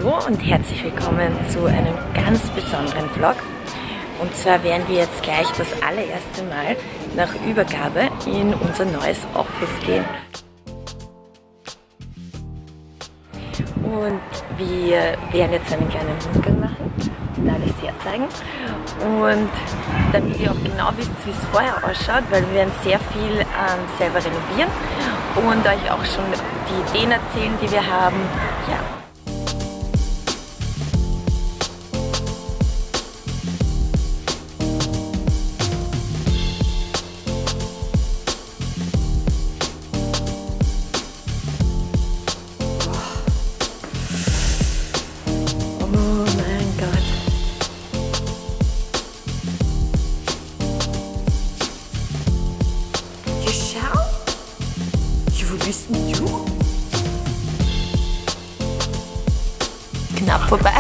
Hallo und herzlich willkommen zu einem ganz besonderen Vlog. Und zwar werden wir jetzt gleich das allererste Mal nach Übergabe in unser neues Office gehen. Und wir werden jetzt einen kleinen Rundgang machen und alles herzeigen. Und damit ihr auch genau wisst, wie es vorher ausschaut, weil wir werden sehr viel selber renovieren und euch auch schon die Ideen erzählen, die wir haben. Ja. Wo bist denn du? Knapp vorbei.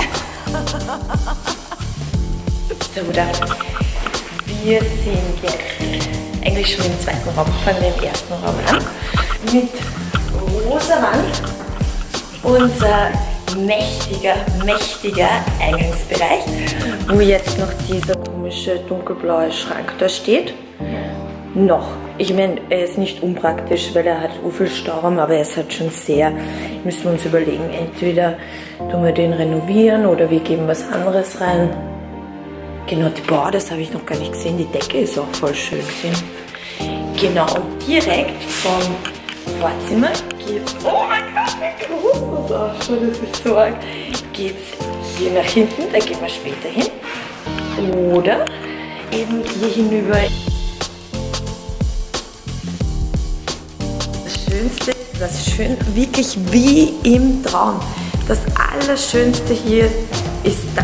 So, oder? Wir sind jetzt eigentlich schon im zweiten Raum, fangen wir im ersten Raum an. Mit rosa Wand. Unser mächtiger Eingangsbereich, wo jetzt noch dieser komische dunkelblaue Schrank da steht. Noch. Ich meine, er ist nicht unpraktisch, weil er hat so viel Stauraum, aber er ist halt schon sehr, müssen wir uns überlegen, entweder tun wir den renovieren oder wir geben was anderes rein. Genau, boah, das habe ich noch gar nicht gesehen, die Decke ist auch voll schön gesehen. Genau, und direkt vom Vorzimmer geht's, oh mein Gott, wie groß das ausschaut, das ist so arg, geht's hier nach hinten, da gehen wir später hin. Oder eben hier hinüber. Das ist schön, wirklich wie im Traum. Das Allerschönste hier ist das.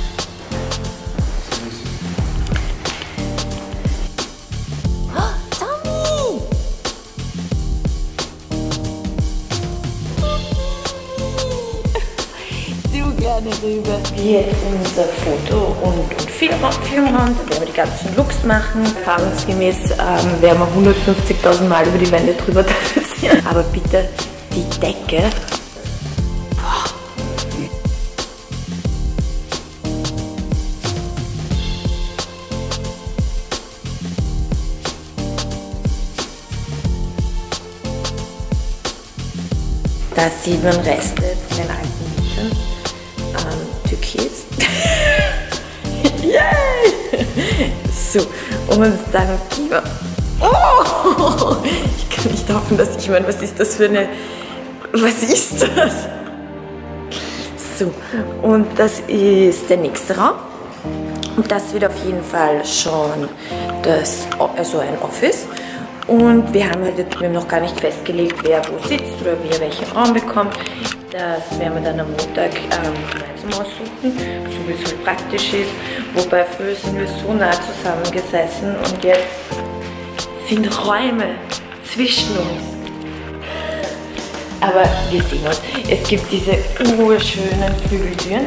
Oh, Tommy! Du gerne rüber. Hier unser Foto- und Filmraum, da werden wir die ganzen Looks machen. Erfahrungsgemäß werden wir 150.000 Mal über die Wände drüber tapezieren. Aber bitte, die Decke. Boah. Da sieht man Reste von den alten Mietern. Türkis. Yay! So, und dann gehen wir. Oh! Ich kann nicht hoffen, dass ich meine, was ist das für eine. Was ist das? So, und das ist der nächste Raum. Und das wird auf jeden Fall schon also ein Office. Und wir haben noch gar nicht festgelegt, wer wo sitzt oder wer welchen Raum bekommt. Das werden wir dann am Montag gemeinsam aussuchen, so wie es halt praktisch ist. Wobei früher sind wir so nah zusammengesessen und jetzt sind Räume zwischen uns. Aber wir sehen uns. Es gibt diese urschönen Flügeltüren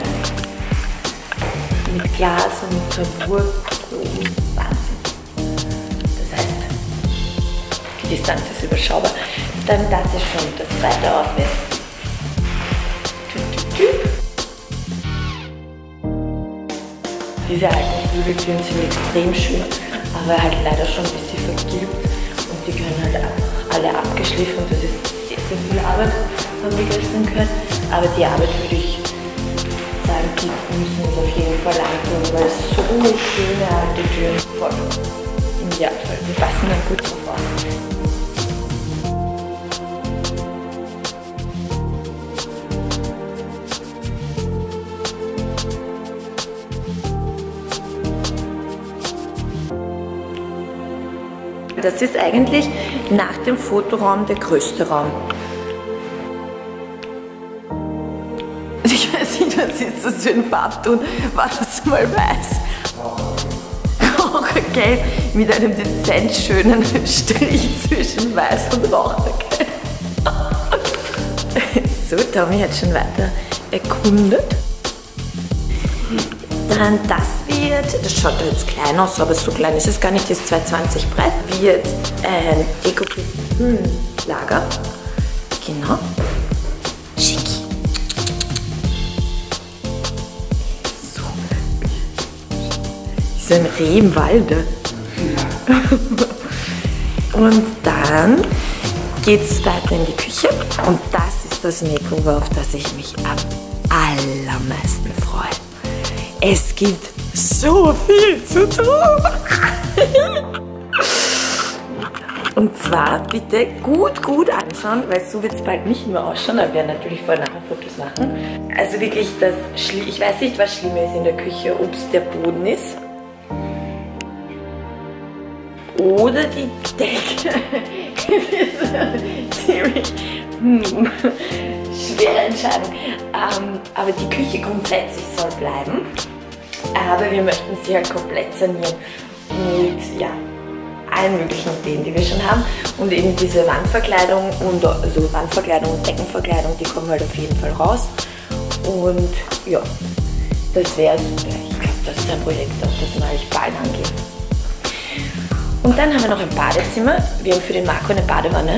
mit Glas und Tabur. Wahnsinn. Das heißt, die Distanz ist überschaubar. Dann das ist schon das zweite Office. Diese alten Flügeltüren sind extrem schön, aber halt leider schon ein bisschen vergilbt und die können halt einfach alle abgeschliffen. Das ist sehr viel Arbeit, haben wir gestern gehört. Aber die Arbeit würde ich sagen, die müssen wir auf jeden Fall antun, weil es so schöne alte Türen voll im Idealfall. Die passen dann gut sofort. Das ist eigentlich nach dem Fotoraum der größte Raum. Ich weiß nicht, was ist das für ein Farbton? War das mal weiß? Rauchergelb mit einem dezent schönen Strich zwischen weiß und Rauchergelb. So, Tommy hat schon weiter erkundet. Dann das wird, das schaut jetzt klein aus, aber so klein ist es gar nicht, das ist 2,20 breit, wird ein Deko-Hüllenlager. Genau. Schick. So ein Reh im Walde. Und dann geht's weiter in die Küche. Und das ist das Makeover, auf das ich mich am allermeisten freue. Es gibt so viel zu tun. Und zwar bitte gut anschauen, weil so wird es bald nicht mehr ausschauen, aber wir werden natürlich vorher nachher Fotos machen. Also wirklich, ich weiß nicht, was schlimmer ist in der Küche, ob es der Boden ist oder die Decke. Ziemlich schwere Entscheidung. Aber die Küche grundsätzlich soll bleiben. Aber wir möchten sie halt komplett sanieren mit, ja, allen möglichen Ideen, die wir schon haben. Und eben diese Wandverkleidung und also Wandverkleidung und Deckenverkleidung, die kommen halt auf jeden Fall raus. Und ja, das wäre super. Ich glaube, das ist ein Projekt, auf das mal ich bald angehe. Und dann haben wir noch ein Badezimmer. Wir haben für den Marco eine Badewanne.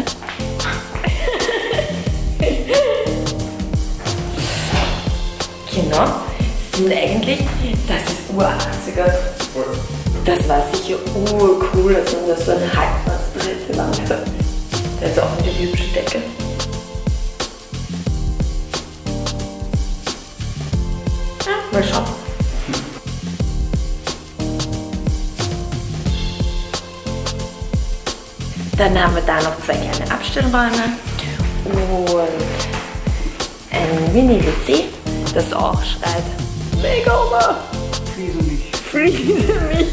Genau. Und eigentlich, das ist Ur-80er. Das war sicher urcool, dass man da so eine halbtransparente Wand hat. Da ist auch eine hübsche Decke. Ja, mal schauen. Dann haben wir da noch zwei kleine Abstellräume und ein Mini-WC, das auch schreit Makeover. Friese mich.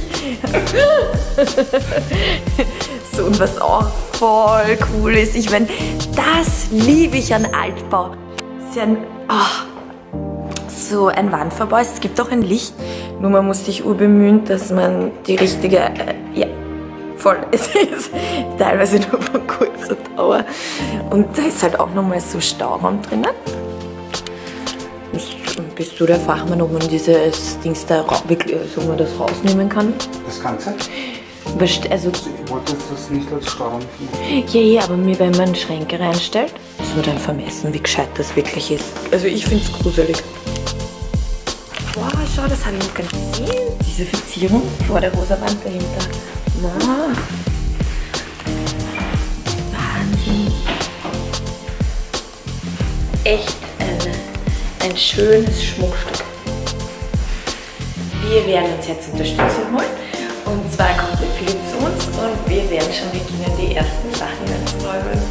So, und was auch voll cool ist, ich meine, das liebe ich an Altbau. Ist ja so ein Wandverbau. Es gibt auch ein Licht, nur man muss sich bemühen, dass man die richtige, ja, voll, es ist teilweise nur von kurzer Dauer. Und da ist halt auch nochmal so Stauraum drinnen. Bist du der Fachmann, ob man dieses Dings da wirklich, so man das rausnehmen kann? Das Ganze? Also, Ich wollte das nicht als Stauraum finden. Ja, aber wenn man Schränke reinstellt, muss man dann vermessen, wie gescheit das wirklich ist. Also ich finde es gruselig. Wow, schau, das habe ich noch gar nicht gesehen. Diese Verzierung vor der rosa Wand dahinter. Wow. Wahnsinn. Echt ein schönes Schmuckstück. Wir werden uns jetzt Unterstützung holen. Und zwar kommt der Philipp zu uns und wir werden schon beginnen, die ersten Sachen anzuräumen.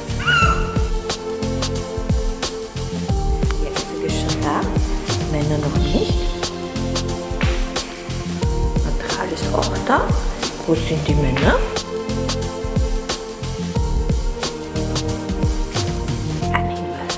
Jetzt sind wir schon da. Männer noch nicht. Material ist auch da. Wo sind die Männer? Ein Hinweis.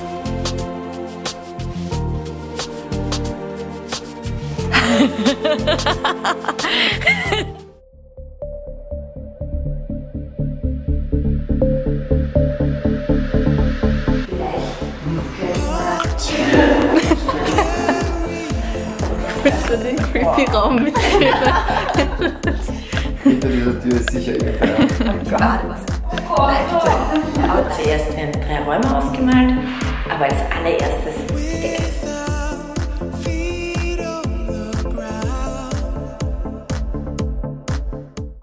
Willst du den creepy Raum mitnehmen? Hinter dieser Tür ist sicher irgendwer. Aber zuerst werden 3 Räume ausgemalt, aber als allererstes